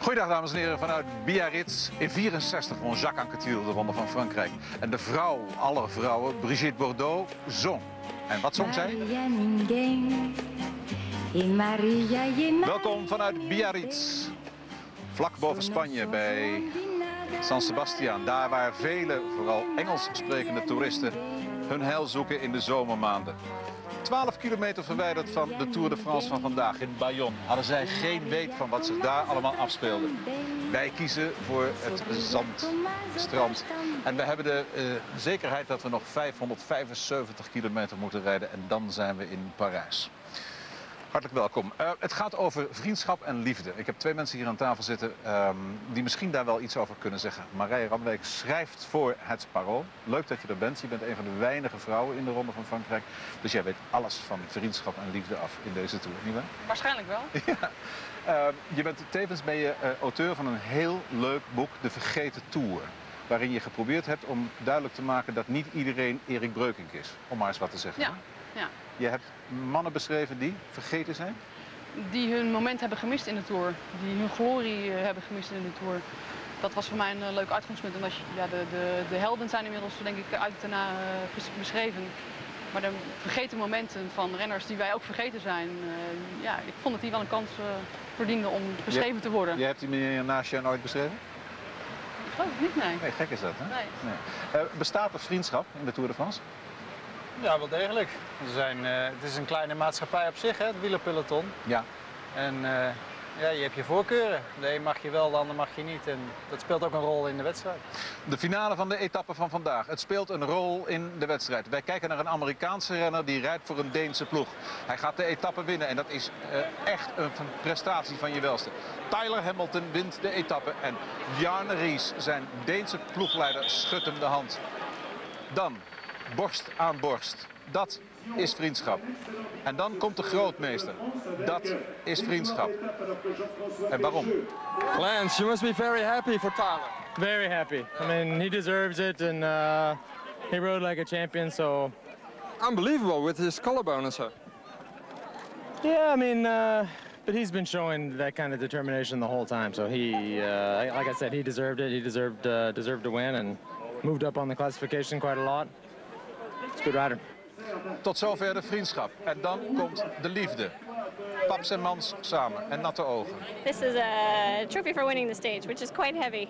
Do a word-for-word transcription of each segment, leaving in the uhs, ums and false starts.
Goedendag dames en heren vanuit Biarritz. In vierenzestig won Jacques Anquetil de Ronde van Frankrijk. En de vrouw aller vrouwen, Brigitte Bardot, zong. En wat zong zij? Welkom vanuit Biarritz. Vlak boven Spanje bij San Sebastian. Daar waar vele, vooral Engels sprekende toeristen hun heil zoeken in de zomermaanden. twaalf kilometer verwijderd van de Tour de France van vandaag in Bayonne hadden zij geen weet van wat zich daar allemaal afspeelde. Wij kiezen voor het zandstrand. En we hebben de uh, zekerheid dat we nog vijfhonderdvijfenzeventig kilometer moeten rijden en dan zijn we in Parijs. Hartelijk welkom. Uh, het gaat over vriendschap en liefde. Ik heb twee mensen hier aan tafel zitten um, die misschien daar wel iets over kunnen zeggen. Marije Ramweek schrijft voor Het Parool. Leuk dat je er bent. Je bent een van de weinige vrouwen in de Ronde van Frankrijk. Dus jij weet alles van vriendschap en liefde af in deze Tour, nietwaar? Waarschijnlijk wel. Ja. Uh, je bent tevens ben je, uh, auteur van een heel leuk boek, De Vergeten Tour. Waarin je geprobeerd hebt om duidelijk te maken dat niet iedereen Erik Breukink is. Om maar eens wat te zeggen. Ja. Ja. Je hebt mannen beschreven die vergeten zijn? Die hun moment hebben gemist in de Tour. Die hun glorie hebben gemist in de Tour. Dat was voor mij een leuk uitgangspunt. En als je, ja, de, de, de helden zijn inmiddels denk ik uit en na uh, beschreven. Maar de vergeten momenten van renners die wij ook vergeten zijn. Uh, ja, ik vond dat die wel een kans uh, verdienden om beschreven je, te worden. Je hebt die meneer naast je nooit beschreven? Ik geloof het niet, nee. Nee, gek is dat, hè? Nee. Nee. Uh, bestaat er vriendschap in de Tour de France? Ja, wel degelijk. Er zijn, uh, het is een kleine maatschappij op zich, hè, het wielerpeloton. Ja. En uh, ja, je hebt je voorkeuren. De een mag je wel, de ander mag je niet. En dat speelt ook een rol in de wedstrijd. De finale van de etappe van vandaag. Het speelt een rol in de wedstrijd. Wij kijken naar een Amerikaanse renner die rijdt voor een Deense ploeg. Hij gaat de etappe winnen en dat is uh, echt een prestatie van je welste. Tyler Hamilton wint de etappe en Bjarne Ries, zijn Deense ploegleider, schudt hem de hand. Dan borst aan borst. Dat is vriendschap. En dan komt de grootmeester. Dat is vriendschap. En waarom? Lance, you must be very happy for Tyler. Very happy. I mean, he deserves it, and uh, he rode like a champion, so... Unbelievable with his collarbone and so. Yeah, I mean, uh, but he's been showing that kind of determination the whole time, so he, uh, like I said, he deserved it. He deserved, uh, deserved to win, and moved up on the classification quite a lot. It's a good rider. Tot zover de vriendschap. En dan komt de liefde. Paps en mans samen en natte ogen. This is a trophy for winning the stage, which is quite heavy.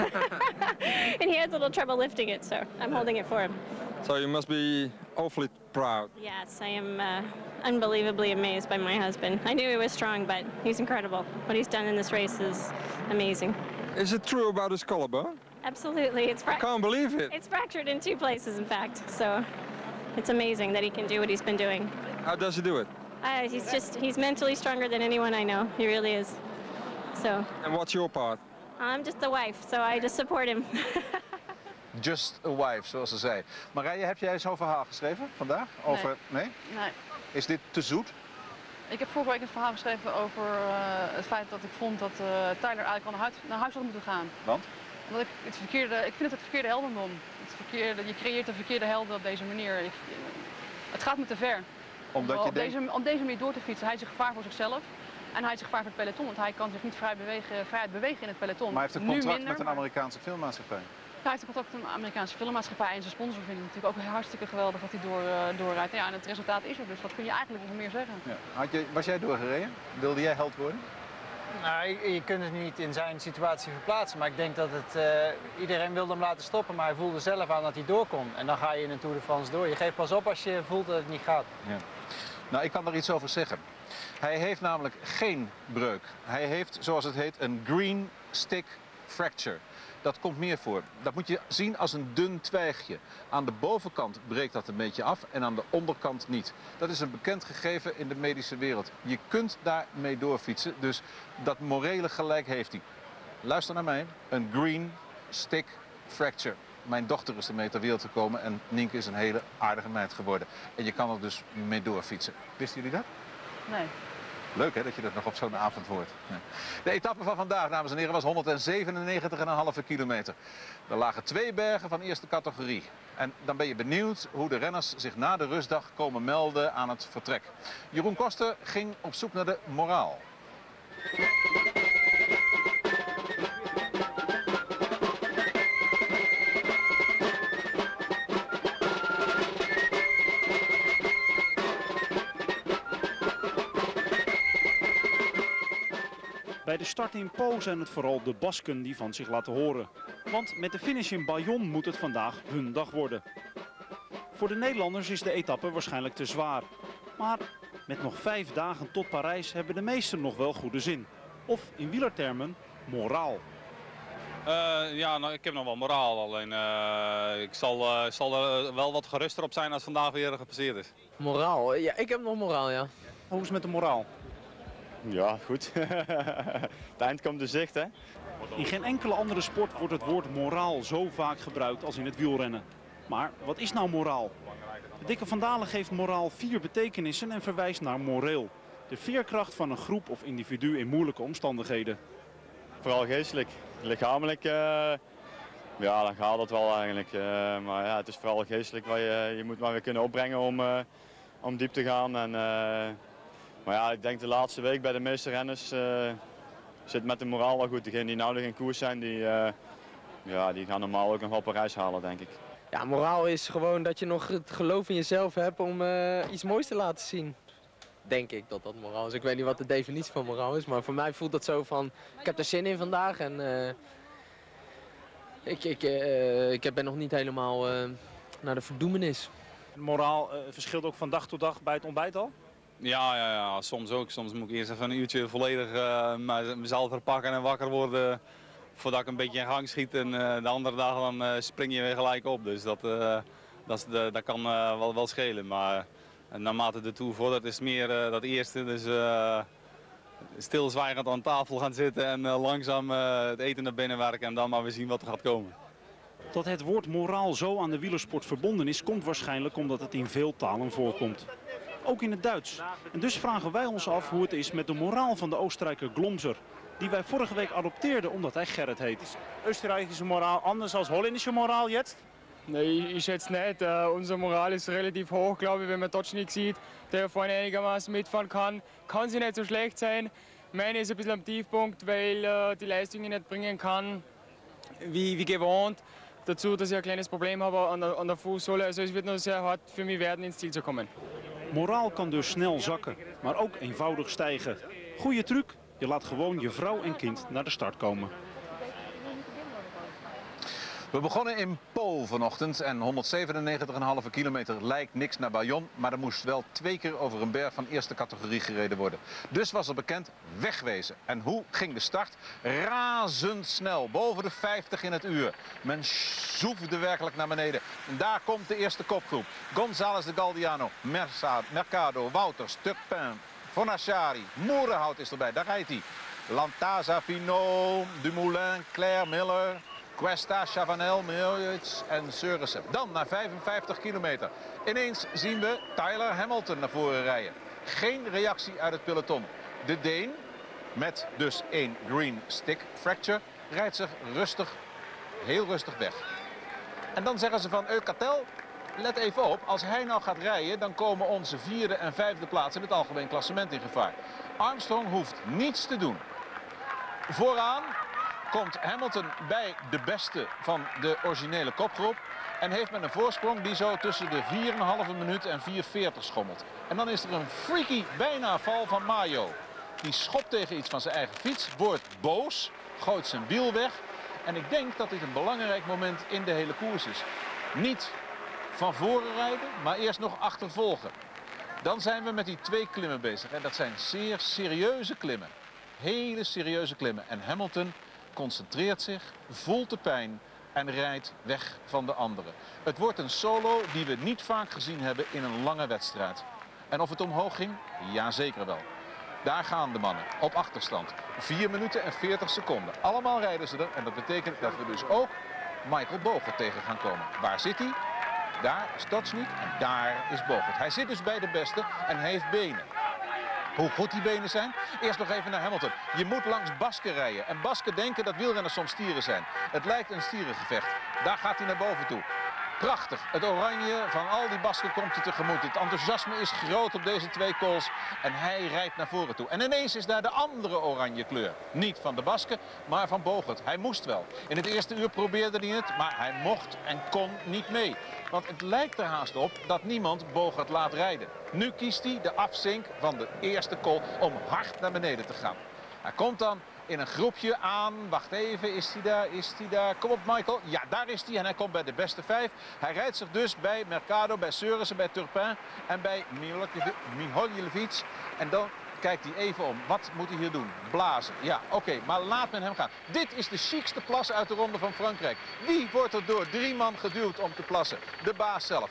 And he has a little trouble lifting it, so I'm holding it for him. So you must be awfully proud. Yes, I am uh, unbelievably amazed by my husband. I knew he was strong, but he's incredible. What he's done in this race is amazing. Is it true about his collarbone? Absolutely. It's I can't believe it. It's fractured in two places, in fact, so it's amazing that he can do what he's been doing. How does he do it? Uh, he's just, he's mentally stronger than anyone I know. He really is. So. And what's your part? I'm just a wife, so I just support him. Just a wife, zoals ze zei. Marije, heb jij zo'n verhaal geschreven vandaag? Over... Nee. Nee? Nee. Is dit te zoet? Ik heb vorige week een verhaal geschreven over uh, het feit dat ik vond dat uh, Tyler eigenlijk al naar huis, naar huis had moeten gaan. Want? Omdat ik, het verkeerde, ik vind het het verkeerde heldendom. Het verkeerde, je creëert een verkeerde helden op deze manier. Ik, het gaat me te ver. Omdat om, je op denkt... deze, om deze manier door te fietsen. Hij is een gevaar voor zichzelf en hij is een gevaar voor het peloton. Want hij kan zich niet vrij bewegen, vrijheid bewegen in het peloton. Maar hij heeft een Nu contract minder, met een Amerikaanse filmmaatschappij. Hij heeft een contract met een Amerikaanse filmmaatschappij en zijn sponsor vinden het natuurlijk ook hartstikke geweldig dat hij door, uh, doorrijdt. Ja, en het resultaat is er, dus wat kun je eigenlijk nog meer zeggen? Ja. Had je, was jij doorgereden? Wilde jij held worden? Nou, je, je kunt het niet in zijn situatie verplaatsen. Maar ik denk dat het, uh, iedereen wilde hem laten stoppen, maar hij voelde zelf aan dat hij door kon. En dan ga je in een Tour de France door. Je geeft pas op als je voelt dat het niet gaat. Ja. Nou, ik kan er iets over zeggen. Hij heeft namelijk geen breuk. Hij heeft, zoals het heet, een green stick fracture. Dat komt meer voor. Dat moet je zien als een dun twijgje. Aan de bovenkant breekt dat een beetje af en aan de onderkant niet. Dat is een bekend gegeven in de medische wereld. Je kunt daarmee doorfietsen, dus dat morele gelijk heeft hij. Luister naar mij. Een green stick fracture. Mijn dochter is ermee ter wereld gekomen en Nienke is een hele aardige meid geworden. En je kan er dus mee doorfietsen. Wisten jullie dat? Nee. Leuk hè, dat je dat nog op zo'n avond hoort. Ja. De etappe van vandaag, dames en heren, was honderdzevenennegentig komma vijf kilometer. Er lagen twee bergen van eerste categorie. En dan ben je benieuwd hoe de renners zich na de rustdag komen melden aan het vertrek. Jeroen Koster ging op zoek naar de moraal. Bij de start in Po zijn het vooral de Basken die van zich laten horen. Want met de finish in Bayonne moet het vandaag hun dag worden. Voor de Nederlanders is de etappe waarschijnlijk te zwaar. Maar met nog vijf dagen tot Parijs hebben de meesten nog wel goede zin. Of in wielertermen, moraal. Uh, ja, nou, ik heb nog wel moraal. Alleen uh, ik zal, uh, zal er wel wat geruster op zijn als vandaag weer gepasseerd is. Moraal? Ja, ik heb nog moraal, ja. Hoe is het met de moraal? Ja, goed. Het eind komt de zicht, hè? In geen enkele andere sport wordt het woord moraal zo vaak gebruikt als in het wielrennen. Maar wat is nou moraal? Dikke van Dalen geeft moraal vier betekenissen en verwijst naar moreel. De veerkracht van een groep of individu in moeilijke omstandigheden. Vooral geestelijk. Lichamelijk, uh, ja, dan gaat het wel eigenlijk. Uh, maar ja, het is vooral geestelijk waar je, je moet maar weer kunnen opbrengen om, uh, om diep te gaan. En, uh, maar ja, ik denk de laatste week bij de meeste renners uh, zit met de moraal wel goed. Degenen die nou nog in koers zijn, die, uh, ja, die gaan normaal ook nog wel Parijs halen, denk ik. Ja, moraal is gewoon dat je nog het geloof in jezelf hebt om uh, iets moois te laten zien. Denk ik dat dat moraal is. Ik weet niet wat de definitie van moraal is, maar voor mij voelt dat zo van, ik heb er zin in vandaag en uh, ik, ik, uh, ik ben nog niet helemaal uh, naar de verdoemenis. Moraal uh, verschilt ook van dag tot dag bij het ontbijt al? Ja, ja, ja, soms ook. Soms moet ik eerst even een uurtje volledig uh, mezelf verpakken en wakker worden voordat ik een beetje in gang schiet. En uh, de andere dag dan uh, spring je weer gelijk op. Dus dat, uh, dat, is de, dat kan uh, wel, wel schelen. Maar En naarmate de Tour vordert is het meer uh, dat eerste, dus uh, stilzwijgend aan tafel gaan zitten en uh, langzaam uh, het eten naar binnen werken en dan maar weer zien wat er gaat komen. Dat het woord moraal zo aan de wielersport verbonden is, komt waarschijnlijk omdat het in veel talen voorkomt. Ook in het Duits. En dus vragen wij ons af hoe het is met de moraal van de Oostenrijker Glomser, die wij vorige week adopteerden omdat hij Gerrit heet. Is Oostenrijkse moraal anders als Holländische moraal jetzt? Nee, ich schätze nicht. Uh, unsere Moral ist relativ hoch, glaube ich, wenn man Tocznik sieht, der vorne einigermaßen mitfahren kann. Kann sie nicht so schlecht sein. Meine ist ein bisschen am Tiefpunkt, weil uh, die Leistungen nicht bringen kann, wie, wie gewohnt. Dazu, dass ich ein kleines Problem habe an der, an der Fußsohle. Also es wird noch sehr hart für mich werden, ins Ziel zu kommen. Moraal kan dus snel zakken, maar ook eenvoudig stijgen. Goeie truc, je laat gewoon je vrouw en kind naar de start komen. We begonnen in Po vanochtend en honderdzevenennegentig komma vijf kilometer lijkt niks naar Bayonne. Maar er moest wel twee keer over een berg van eerste categorie gereden worden. Dus was er bekend wegwezen. En hoe ging de start? Razendsnel, boven de vijftig in het uur. Men zoefde werkelijk naar beneden. En daar komt de eerste kopgroep. González de Galdiano, Mercado, Wouters, Turpin, Fornachari, Moerenhout is erbij. Daar rijdt hij. Lantaza, Pinot, Dumoulin, Claire, Miller, Cuesta, Chavanel, Milic en Sørensen. Dan na vijfenvijftig kilometer. Ineens zien we Tyler Hamilton naar voren rijden. Geen reactie uit het peloton. De Deen, met dus één green stick fracture, rijdt zich rustig, heel rustig weg. En dan zeggen ze van Euskaltel, let even op, als hij nou gaat rijden, dan komen onze vierde en vijfde plaats in het algemeen klassement in gevaar. Armstrong hoeft niets te doen. Vooraan komt Hamilton bij de beste van de originele kopgroep. En heeft men een voorsprong die zo tussen de vier komma vijf minuut en vier veertig schommelt. En dan is er een freaky bijna val van Mayo. Die schopt tegen iets van zijn eigen fiets, wordt boos, gooit zijn wiel weg. En ik denk dat dit een belangrijk moment in de hele koers is. Niet van voren rijden, maar eerst nog achtervolgen. Dan zijn we met die twee klimmen bezig. En dat zijn zeer serieuze klimmen. Hele serieuze klimmen. En Hamilton concentreert zich, voelt de pijn en rijdt weg van de anderen. Het wordt een solo die we niet vaak gezien hebben in een lange wedstrijd. En of het omhoog ging? Jazeker wel. Daar gaan de mannen op achterstand. vier minuten en veertig seconden. Allemaal rijden ze er en dat betekent dat we dus ook Michael Bogert tegen gaan komen. Waar zit hij? Daar is Tocznik en daar is Bogert. Hij zit dus bij de beste en hij heeft benen. Hoe goed die benen zijn? Eerst nog even naar Hamilton. Je moet langs Basken rijden. En Basken denken dat wielrenners soms stieren zijn. Het lijkt een stierengevecht. Daar gaat hij naar boven toe. Prachtig. Het oranje van al die Basken komt hij tegemoet. Het enthousiasme is groot op deze twee kools. En hij rijdt naar voren toe. En ineens is daar de andere oranje kleur. Niet van de Basken, maar van Bogert. Hij moest wel. In het eerste uur probeerde hij het, maar hij mocht en kon niet mee. Want het lijkt er haast op dat niemand Bogert laat rijden. Nu kiest hij de afzink van de eerste col om hard naar beneden te gaan. Hij komt dan in een groepje aan. Wacht even, is hij daar? Is hij daar? Kom op Michael. Ja, daar is hij en hij komt bij de beste vijf. Hij rijdt zich dus bij Mercado, bij Seurissen, bij Turpin en bij Miholjevic. En dan kijkt hij even om. Wat moet hij hier doen? Blazen. Ja, oké, okay, maar laat men hem gaan. Dit is de chicste plas uit de Ronde van Frankrijk. Wie wordt er door drie man geduwd om te plassen? De baas zelf.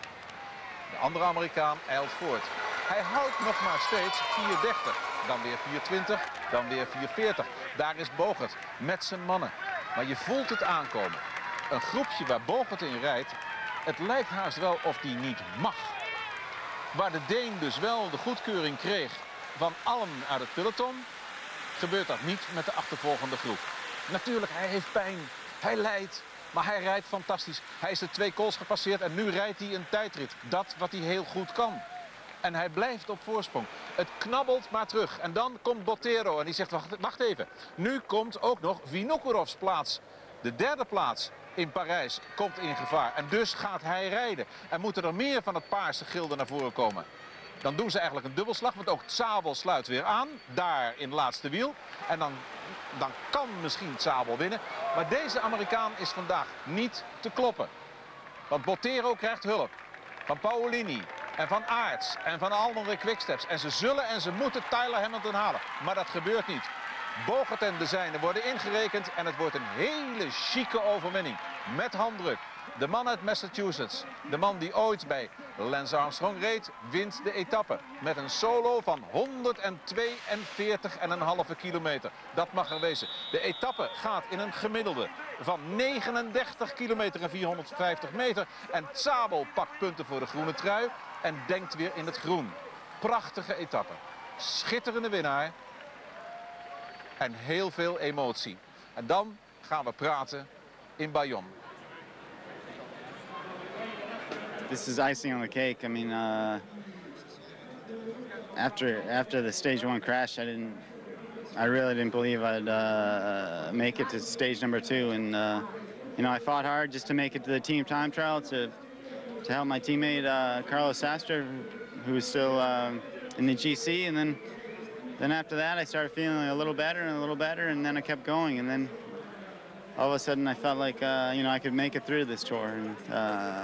De andere Amerikaan eilt voort. Hij houdt nog maar steeds vier dertig. Dan weer vier twintig, dan weer vier veertig. Daar is Bogert met zijn mannen. Maar je voelt het aankomen. Een groepje waar Bogert in rijdt, het lijkt haast wel of die niet mag. Waar de Deen dus wel de goedkeuring kreeg van allen uit het peloton, gebeurt dat niet met de achtervolgende groep. Natuurlijk, hij heeft pijn, hij lijdt, maar hij rijdt fantastisch. Hij is de twee kools gepasseerd en nu rijdt hij een tijdrit. Dat wat hij heel goed kan. En hij blijft op voorsprong. Het knabbelt maar terug. En dan komt Bottero en die zegt, wacht, wacht even. Nu komt ook nog Vinokurovs plaats. De derde plaats in Parijs komt in gevaar. En dus gaat hij rijden. En moeten er meer van het paarse gilde naar voren komen. Dan doen ze eigenlijk een dubbelslag, want ook Zabel sluit weer aan. Daar in het laatste wiel. En dan, dan kan misschien Zabel winnen. Maar deze Amerikaan is vandaag niet te kloppen. Want Bottero krijgt hulp van Paolini en van Aerts en van andere quicksteps. En ze zullen en ze moeten Tyler Hamilton halen. Maar dat gebeurt niet. Bogert en de zijnen worden ingerekend en het wordt een hele chique overwinning. Met handdruk. De man uit Massachusetts, de man die ooit bij Lance Armstrong reed, wint de etappe. Met een solo van honderdtweeënveertig komma vijf kilometer. Dat mag er wezen. De etappe gaat in een gemiddelde van negenendertig kilometer en vierhonderdvijftig meter. En Zabel pakt punten voor de groene trui en denkt weer in het groen. Prachtige etappe. Schitterende winnaar. En heel veel emotie. En dan gaan we praten in Bayonne. This is icing on the cake. I mean, uh, after after the stage one crash, I didn't, I really didn't believe I'd uh, make it to stage number two, and uh, you know, I fought hard just to make it to the team time trial to to help my teammate uh, Carlos Sastre, who was still uh, in the G C, and then then after that, I started feeling a little better and a little better, and then I kept going, and then all of a sudden, I felt like uh, you know, I could make it through this tour. And, uh,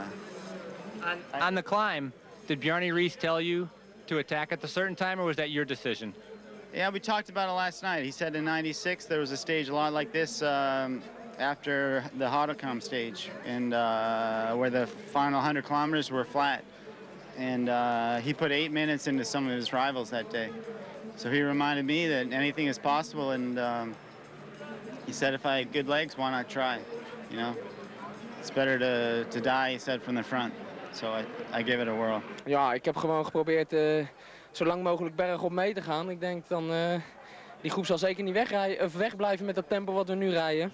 On, on the climb, did Bjarne Riis tell you to attack at a certain time, or was that your decision? Yeah, we talked about it last night. He said in ninety-six there was a stage a lot like this um, after the Haudicom stage, and uh, where the final one hundred kilometers were flat. And uh, he put eight minutes into some of his rivals that day. So he reminded me that anything is possible, and um, he said if I had good legs, why not try? You know, it's better to, to die, he said, from the front. So I, I give it a whirl. Ja, ik heb gewoon geprobeerd uh, zo lang mogelijk bergop mee te gaan. Ik denk dan, uh, die groep zal zeker niet wegrijden, of wegblijven met dat tempo wat we nu rijden.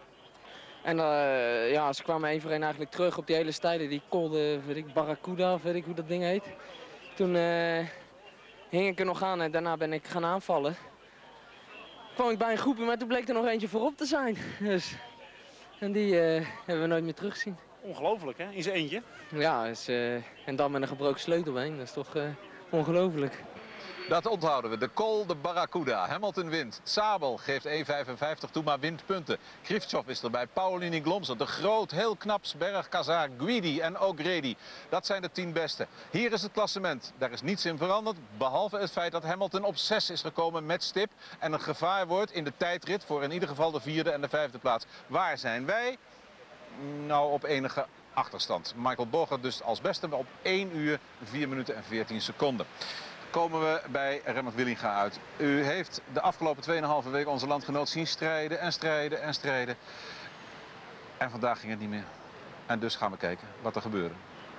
En uh, ja, ze kwamen één voor één eigenlijk terug op die hele stijlen. Die kolde, weet ik, Barracuda, of weet ik hoe dat ding heet. Toen uh, hing ik er nog aan en daarna ben ik gaan aanvallen. Kwam ik bij een groepje, maar toen bleek er nog eentje voorop te zijn. Dus, en die uh, hebben we nooit meer teruggezien. Ongelooflijk, hè? In zijn eentje. Ja, is, uh, en dan met een gebroken sleutelbeen. Dat is toch uh, ongelooflijk. Dat onthouden we. De Col de Barracuda. Hamilton wint. Zabel geeft één vijfenvijftig toe, maar wint punten. Krivtsov is erbij. Paolini Glomser. De Groot, heel knap. Berg, Kazar, Guidi en O'Grady. Dat zijn de tien beste. Hier is het klassement. Daar is niets in veranderd. Behalve het feit dat Hamilton op zes is gekomen met stip. En een gevaar wordt in de tijdrit voor in ieder geval de vierde en de vijfde plaats. Waar zijn wij? Nou, op enige achterstand. Michael Bogert dus als beste op één uur, vier minuten en veertien seconden. Komen we bij Remmert Willinga uit. U heeft de afgelopen tweeënhalve week onze landgenoot zien strijden en strijden en strijden. En vandaag ging het niet meer. En dus gaan we kijken wat er gebeurde.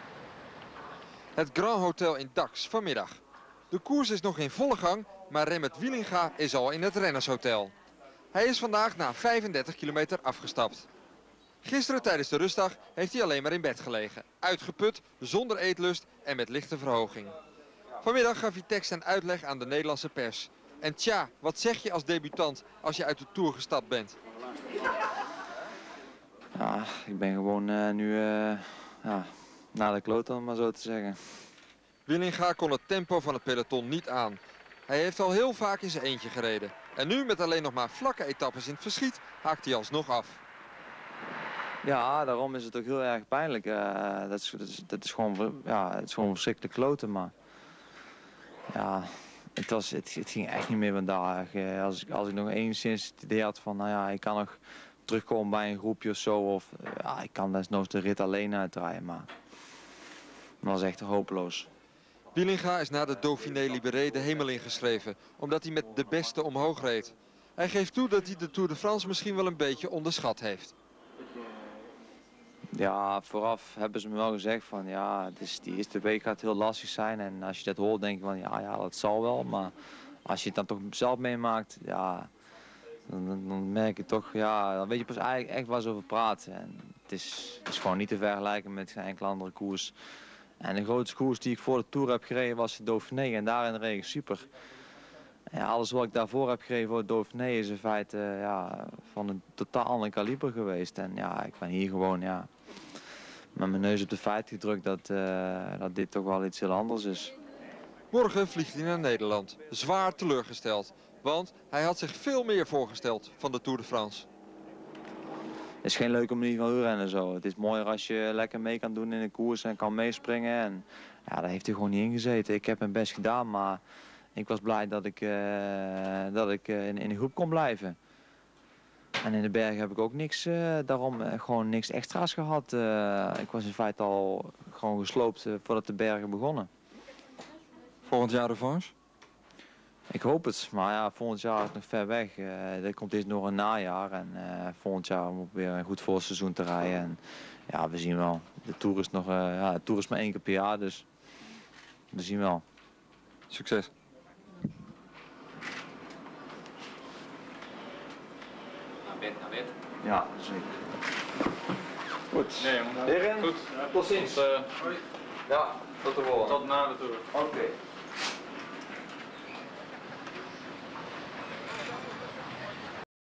Het Grand Hotel in Dax vanmiddag. De koers is nog in volle gang, maar Remmert Willinga is al in het Rennershotel. Hij is vandaag na vijfendertig kilometer afgestapt. Gisteren tijdens de rustdag heeft hij alleen maar in bed gelegen. Uitgeput, zonder eetlust en met lichte verhoging. Vanmiddag gaf hij tekst en uitleg aan de Nederlandse pers. En tja, wat zeg je als debutant als je uit de Tour gestapt bent? Ja, ik ben gewoon uh, nu uh, ja, na de kloot, om maar zo te zeggen. Willinga kon het tempo van het peloton niet aan. Hij heeft al heel vaak in zijn eentje gereden. En nu met alleen nog maar vlakke etappes in het verschiet haakt hij alsnog af. Ja, daarom is het ook heel erg pijnlijk. Uh, dat, is, dat, is, dat, is gewoon, ja, het is gewoon verschrikkelijk kloten, maar ja, het, was, het, het ging echt niet meer vandaag. Uh, als, ik, als ik nog enigszins het idee had van, nou ja, ik kan nog terugkomen bij een groepje of zo, of uh, ja, ik kan desnoods de rit alleen uitdraaien, maar dat was echt hopeloos. Wielinga is na de Dauphiné Libéré de hemel ingeschreven, omdat hij met de beste omhoog reed. Hij geeft toe dat hij de Tour de France misschien wel een beetje onderschat heeft. Ja, vooraf hebben ze me wel gezegd van ja, het is, die eerste week gaat heel lastig zijn. En als je dat hoort denk je van ja, ja, dat zal wel. Maar als je het dan toch zelf meemaakt, ja, dan, dan merk je toch, ja, dan weet je pas eigenlijk echt waar ze over praten. En het is, het is gewoon niet te vergelijken met geen enkele andere koers. En de grootste koers die ik voor de Tour heb gereden was de Dauphiné en daarin reed ik super. Ja, alles wat ik daarvoor heb gereden voor de Dauphiné is in feite ja, van een totaal ander kaliber geweest. En ja, ik ben hier gewoon ja, met mijn neus op de feit gedrukt dat, uh, dat dit toch wel iets heel anders is. Morgen vliegt hij naar Nederland. Zwaar teleurgesteld. Want hij had zich veel meer voorgesteld van de Tour de France. Het is geen leuke manier van wielrennen zo. Het is mooier als je lekker mee kan doen in de koers en kan meespringen. En ja, daar heeft hij gewoon niet in gezeten. Ik heb mijn best gedaan, maar ik was blij dat ik, uh, dat ik uh, in, in de groep kon blijven. En in de bergen heb ik ook niks, uh, daarom uh, gewoon niks extra's gehad. Uh, ik was in feite al gewoon gesloopt uh, voordat de bergen begonnen. Volgend jaar revanche? Ik hoop het, maar ja, volgend jaar is het nog ver weg. Uh, er komt eerst nog een najaar en uh, volgend jaar moet ik weer een goed voorseizoen te rijden. En ja, we zien wel. De Tour is, nog, uh, ja, de Tour is maar één keer per jaar, dus we zien wel. Succes. Naar bed, naar bed. Ja, zeker. Goed. Nee, Heren, goed. tot ziens. Tot, uh, ja, tot de volgende. Tot na de Tour. Oké. Okay.